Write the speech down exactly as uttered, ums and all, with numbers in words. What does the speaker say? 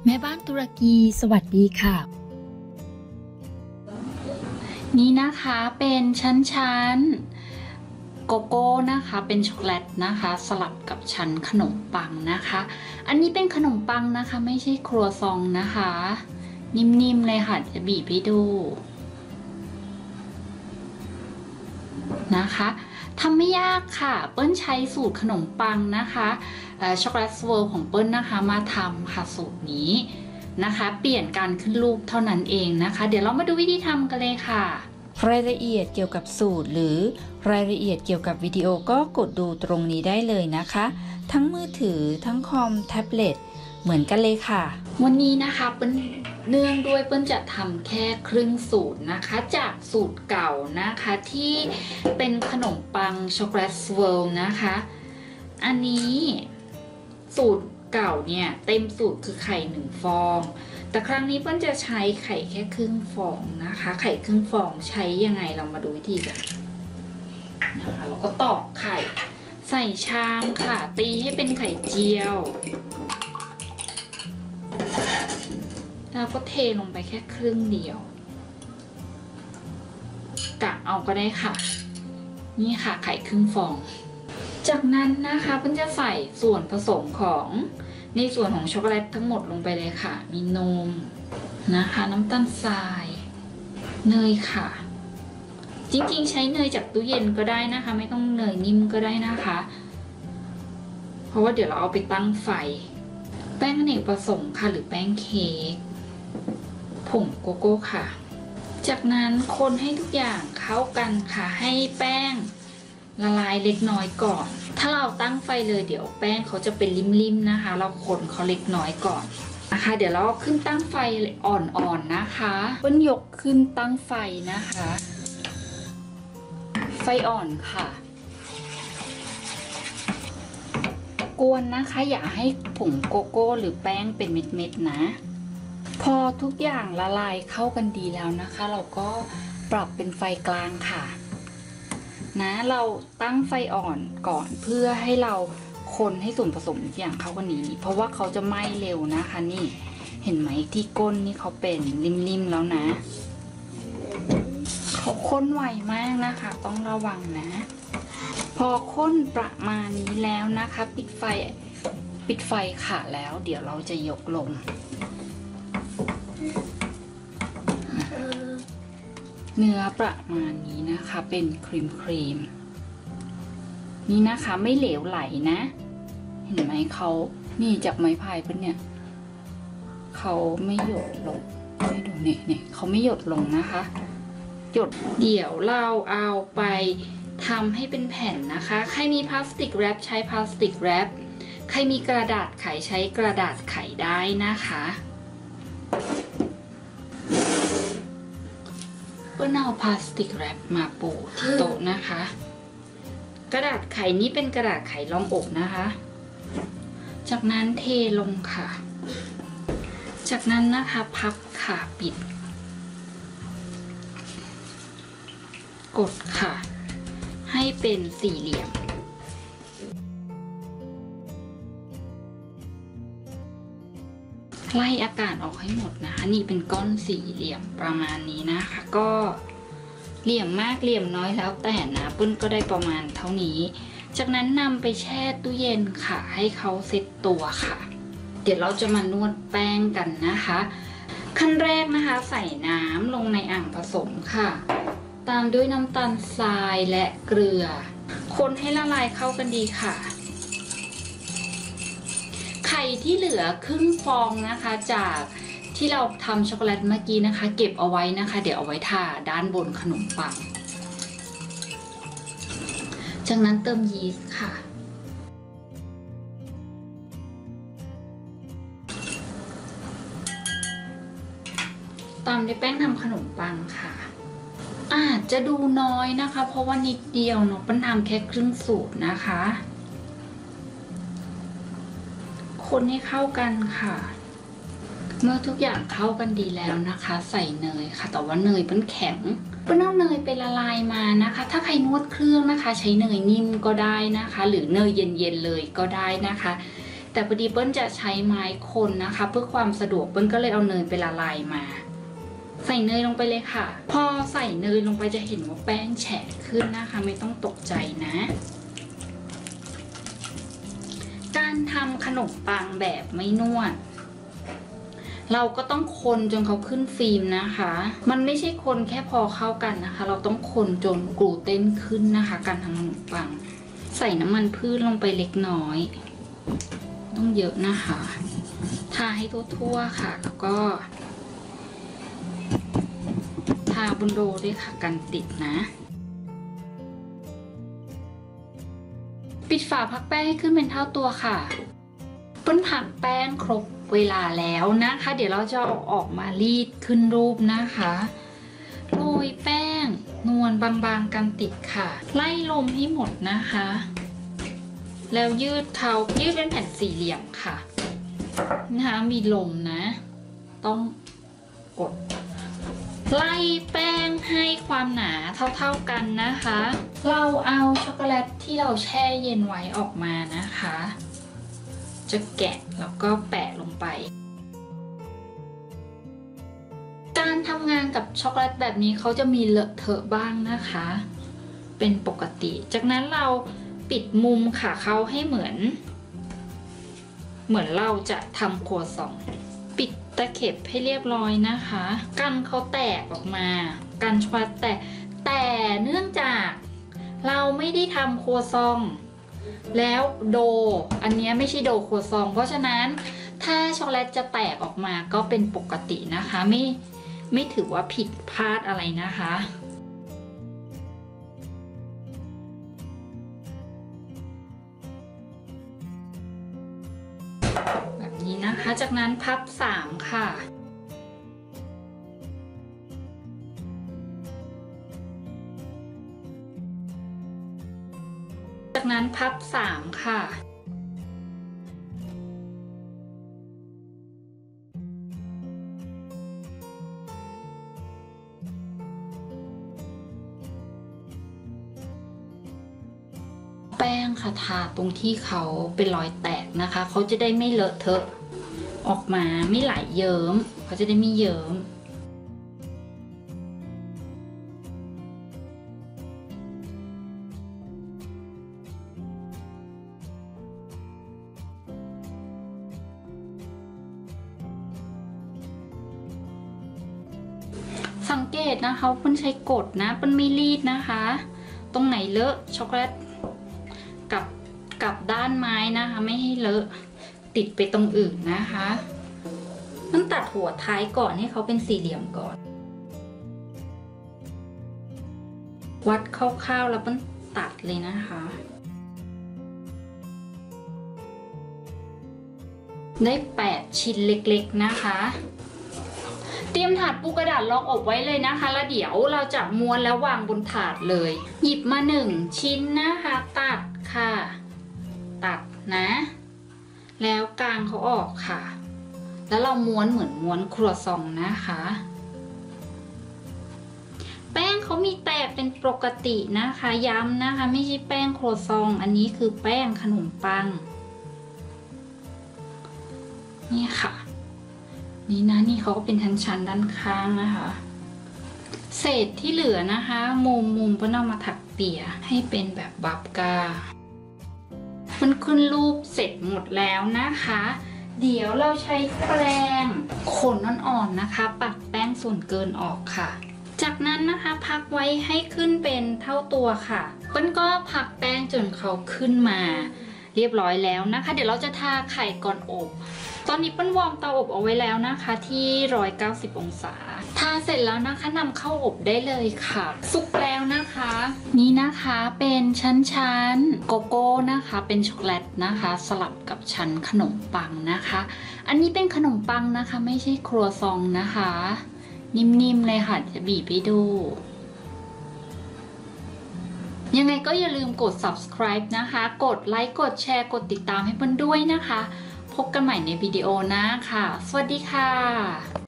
แม่บ้านตุรกีสวัสดีค่ะนี่นะคะเป็นชั้นๆโกโก้นะคะเป็นช็อกโกแลตนะคะสลับกับชั้นขนมปังนะคะอันนี้เป็นขนมปังนะคะไม่ใช่ครัวซองนะคะนิ่มๆเลยค่ะจะบีบให้ดูนะคะทำไม่ยากค่ะเปิ้ลใช้สูตรขนมปังนะคะช็อกโกแลตสเวิร์ของเปิ้ลนะคะมาทำค่ะสูตรนี้นะคะเปลี่ยนการขึ้นรูปเท่านั้นเองนะคะเดี๋ยวเรามาดูวิธีทำกันเลยค่ะรายละเอียดเกี่ยวกับสูตรหรือรายละเอียดเกี่ยวกับวิดีโอก็กดดูตรงนี้ได้เลยนะคะทั้งมือถือทั้งคอมแท็บเล็ตเหมือนกันเลยค่ะวันนี้นะคะเปิ้ลเนื่องด้วยเปิ้ลจะทำแค่ครึ่งสูตรนะคะจากสูตรเก่านะคะที่เป็นขนมปังช็อกโกแลตสเวิร์นะคะอันนี้สูตรเก่าเนี่ยเต็มสูตรคือไข่หนึ่งฟองแต่ครั้งนี้เปิ้ลจะใช้ไข่แค่ครึ่งฟองนะคะไข่ครึ่งฟองใช้ยังไงเรามาดูวิธีกันนะคะเราก็ตอกไข่ใส่ชามค่ะตีให้เป็นไข่เจียวแล้วก็เทลงไปแค่ครึ่งเดียวกะเอาก็ได้ค่ะนี่ค่ะไข่ครึ่งฟองจากนั้นนะคะเพิ่งจะใส่ส่วนผสมของในส่วนของช็อกโกแลตทั้งหมดลงไปเลยค่ะมีนมนะคะน้ำตาลทรายเนยค่ะจริงๆใช้เนยจากตู้เย็นก็ได้นะคะไม่ต้องเนยนิ่มก็ได้นะคะเพราะว่าเดี๋ยวเราเอาไปตั้งไฟแป้งอเนกประสงค์ค่ะหรือแป้งเค้กผงโกโก้ค่ะจากนั้นคนให้ทุกอย่างเข้ากันค่ะให้แป้งละลายเล็กน้อยก่อนถ้าเราตั้งไฟเลยเดี๋ยวแป้งเขาจะเป็นริมๆนะคะเราคนเขาเล็กน้อยก่อนนะคะเดี๋ยวเราขึ้นตั้งไฟอ่อนๆนะคะเปิ้ลยกขึ้นตั้งไฟนะคะไฟอ่อนค่ะกวนนะคะอย่าให้ผงโกโก้หรือแป้งเป็นเม็ดๆนะพอทุกอย่างละลายเข้ากันดีแล้วนะคะเราก็ปรับเป็นไฟกลางค่ะนะเราตั้งไฟอ่อนก่อนเพื่อให้เราคนให้ส่วนผสมทุกอย่างเข้ากันดีเพราะว่าเขาจะไหม้เร็วนะคะนี่เห็นไหมที่ก้นนี่เขาเป็นริมๆแล้วนะเขาข้นไวมากนะคะต้องระวังนะพอข้นประมาณนี้แล้วนะคะปิดไฟปิดไฟค่ะแล้วเดี๋ยวเราจะยกลงเนื้อประมาณนี้นะคะเป็นครีมครีมนี่นะคะไม่เหลวไหลนะเห็นไหมเขานี่จากไม้พายเพื่อนเนี่ยเขาไม่หยดลงให้ดูเนี่ยเนี่ยเขาไม่หยดลงนะคะหยดเดี๋ยวเราเอาไปทำให้เป็นแผ่นนะคะใครมีพลาสติกแรปใช้พลาสติกแรปใครมีกระดาษไขใช้กระดาษไขได้นะคะเปิ้ลเอาพลาสติกแรปมาปูที่โต๊ะนะคะกระดาษไขนี้เป็นกระดาษไขรองอบนะคะจากนั้นเทลงค่ะจากนั้นนะคะพับค่ะปิดกดค่ะให้เป็นสี่เหลี่ยมไล่อากาศออกให้หมดนะคะนี่เป็นก้อนสี่เหลี่ยมประมาณนี้นะคะก็เหลี่ยมมากเหลี่ยมน้อยแล้วแต่นะเปิ้ลก็ได้ประมาณเท่านี้จากนั้นนำไปแช่ตู้เย็นค่ะให้เขาเซ็ตตัวค่ะเดี๋ยวเราจะมานวดแป้งกันนะคะขั้นแรกนะคะใส่น้ำลงในอ่างผสมค่ะตามด้วยน้ำตาลทรายและเกลือคนให้ละลายเข้ากันดีค่ะไข่ที่เหลือครึ่งฟองนะคะจากที่เราทำช็อกโกแลตเมื่อกี้นะคะเก็บเอาไว้นะคะเดี๋ยวเอาไว้ทาด้านบนขนมปังจากนั้นเติมยีสต์ค่ะตามด้วยแป้งทำขนมปังค่ะอาจจะดูน้อยนะคะเพราะว่านิดเดียวเนาะปั้นทำแค่ครึ่งสูตรนะคะคนให้เข้ากันค่ะเมื่อทุกอย่างเข้ากันดีแล้วนะคะใส่เนยค่ะแต่ว่าเนยเป็นแข็งเป็นเอาเนยไปละลายมานะคะถ้าใครนวดเครื่องนะคะใช้เนยนิ่มก็ได้นะคะหรือเนยเย็นๆเลยก็ได้นะคะแต่พอดีเปิ้ลจะใช้ไม้คนนะคะเพื่อความสะดวกเปิ้ลก็เลยเอาเนยไปละลายมาใส่เนยลงไปเลยค่ะพอใส่เนยลงไปจะเห็นว่าแป้งแฉะขึ้นนะคะไม่ต้องตกใจนะการทำขนมปังแบบไม่นวดเราก็ต้องคนจนเขาขึ้นฟิล์มนะคะมันไม่ใช่คนแค่พอเข้ากันนะคะเราต้องคนจนกลูเตนขึ้นนะคะการทำขนมปังใส่น้ำมันพืชลงไปเล็กน้อยต้องเยอะนะคะทาให้ทั่วๆค่ะแล้วก็ทาบนโดด้วยค่ะกันติดนะปิดฝาพักแป้งให้ขึ้นเป็นเท่าตัวค่ะเปิ้ลผักแป้งครบเวลาแล้วนะคะเดี๋ยวเราจะเอาออกมารีดขึ้นรูปนะคะโรยแป้งนวลบางๆกันติดค่ะไล่ลมให้หมดนะคะแล้วยืดเขายืดเป็นแผ่นสี่เหลี่ยมค่ะนะคะมีลมนะต้องกดไล่แป้งให้ความหนาเท่าๆกันนะคะเราเอาช็อกโกแลตที่เราแช่เย็นไว้ออกมานะคะจะแกะแล้วก็แปะลงไปการทำงานกับช็อกโกแลตแบบนี้เขาจะมีเลอะเทอะบ้างนะคะเป็นปกติจากนั้นเราปิดมุมค่ะเขาให้เหมือนเหมือนเราจะทำครัวซองปิดตะเข็บให้เรียบร้อยนะคะกันเขาแตกออกมากันช็อกโกแลตแตกแต่เนื่องจากเราไม่ได้ทำครัวซองแล้วโดอันนี้ไม่ใช่โดครัวซองเพราะฉะนั้นถ้าช็อกโกแลตจะแตกออกมาก็เป็นปกตินะคะไม่ไม่ถือว่าผิดพลาดอะไรนะคะแบบนี้นะคะจากนั้นพับสามค่ะจากนั้นพับสามค่ะแป้งค่ะทาตรงที่เขาเป็นรอยแตกนะคะเขาจะได้ไม่เลอะเทอะออกมาไม่ไหลเยิ้มเขาจะได้ไม่เยิ้มสังเกตนะคะเปิ้ลใช้กดนะเปิ้ลไม่รีดนะคะตรงไหนเลอะช็อกโกแลตกับกับด้านไม้นะคะไม่ให้เลอะติดไปตรงอื่นนะคะต้องตัดหัวท้ายก่อนให้เขาเป็นสี่เหลี่ยมก่อนวัดคร่าวๆแล้วเปิ้ลตัดเลยนะคะได้แปดชิ้นเล็กๆนะคะเตรียมถาดปูกระดาษรองอบไว้เลยนะคะแล้วเดี๋ยวเราจะม้วนแล้ววางบนถาดเลยหยิบมาหนึ่งชิ้นนะคะตัดค่ะตัดนะแล้วกางเขาออกค่ะแล้วเราม้วนเหมือนม้วนครัวซองนะคะแป้งเขามีแตกเป็นปกตินะคะย้ำนะคะไม่ใช่แป้งครัวซองอันนี้คือแป้งขนมปังนี่ค่ะนี่นะนี่เขาก็เป็นชั้นๆด้านข้างนะคะเศษที่เหลือนะคะมุมมุมก็นำมาถักเปียให้เป็นแบบบับกามันขึ้นรูปเสร็จหมดแล้วนะคะเดี๋ยวเราใช้แปรงขนอ่อนๆนะคะปัดแป้งส่วนเกินออกค่ะจากนั้นนะคะพักไว้ให้ขึ้นเป็นเท่าตัวค่ะเปิ้ลก็พักแป้งจนเขาขึ้นมาเรียบร้อยแล้วนะคะเดี๋ยวเราจะทาไข่ก่อนอบตอนนี้เปิ้ลวอร์มเตาอบเอาไว้แล้วนะคะที่หนึ่งร้อยเก้าสิบองศาทาเสร็จแล้วนะคะนำเข้าอบได้เลยค่ะสุกแล้วนะคะนี่นะคะเป็นชั้นๆโกโก้นะคะเป็นช็อกโกแลตนะคะสลับกับชั้นขนมปังนะคะอันนี้เป็นขนมปังนะคะไม่ใช่ครัวซองนะคะนิ่มๆเลยค่ะจะบีบให้ดูยังไงก็อย่าลืมกด ซับสไครบ์ นะคะกดไลค์กดแชร์กดติดตามให้เปิ้ลด้วยนะคะพบกันใหม่ในวิดีโอหน้าค่ะสวัสดีค่ะ